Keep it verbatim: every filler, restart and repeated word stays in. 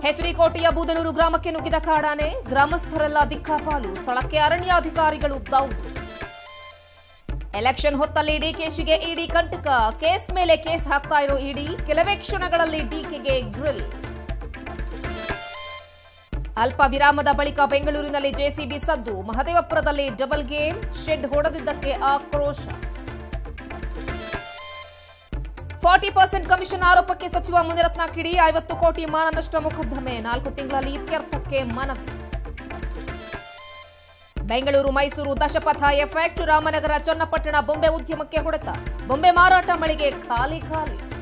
ಹೆಸರಿಕೋಟೆಯ ಬೂದನೂರು ಗ್ರಾಮಕ್ಕೆ ನುಗ್ಗಿದ ಕಾಡಾನೆ, ಗ್ರಾಮಸ್ಥರೆಲ್ಲ ದಿಕ್ಕಾಪಾಲು, ಸ್ಥಳಕ್ಕೆ ಅರಣ್ಯಾಧಿಕಾರಿಗಳು ದಾಳಿ. ಎಲೆಕ್ಷನ್ ಹೊತ್ತಲ್ಲಿ ಡಿಕೆಶಿಗೆ ಇಡಿ ಕಂಟಕ, ಕೇಸ್ ಮೇಲೆ ಕೇಸ್ ಹಾಕ್ತಾ ಇರೋ ಇಡಿ, ಕೆಲವೇ ಕ್ಷಣಗಳಲ್ಲಿ ಡಿಕೆಗೆ ಗ್ರಿಲ್. ಅಲ್ಪ ವಿರಾಮದ ಬಳಿಕ ಬೆಂಗಳೂರಿನಲ್ಲಿ ಜೆಸಿಬಿ ಸದ್ದು, ಮಹದೇವಪುರದಲ್ಲಿ ಡಬಲ್ ಗೇಮ್, ಶೆಡ್ ಹೊಡೆದಿದ್ದಕ್ಕೆ ಆಕ್ರೋಶ. ಫಾರ್ಟಿ ಪರ್ಸೆಂಟ್ ಕಮಿಷನ್ ಆರೋಪಕ್ಕೆ ಸಚಿವ ಮುನಿರತ್ನ ಕಿಡಿ, ಐವತ್ತು ಕೋಟಿ ಮಾನನಷ್ಟ ಮೊಕದ್ದಮೆ, ನಾಲ್ಕು ತಿಂಗಳಲ್ಲಿ ಇತ್ಯರ್ಥಕ್ಕೆ ಮನವಿ. ಬೆಂಗಳೂರು ಮೈಸೂರು ದಶಪಥ ಎಫೆಕ್ಟ್, ರಾಮನಗರ ಚನ್ನಪಟ್ಟಣ ಬೊಂಬೆ ಉದ್ಯಮಕ್ಕೆ ಹೊಡೆತ, ಬೊಂಬೆ ಮಾರಾಟ ಮಳಿಗೆ ಖಾಲಿ ಖಾಲಿ.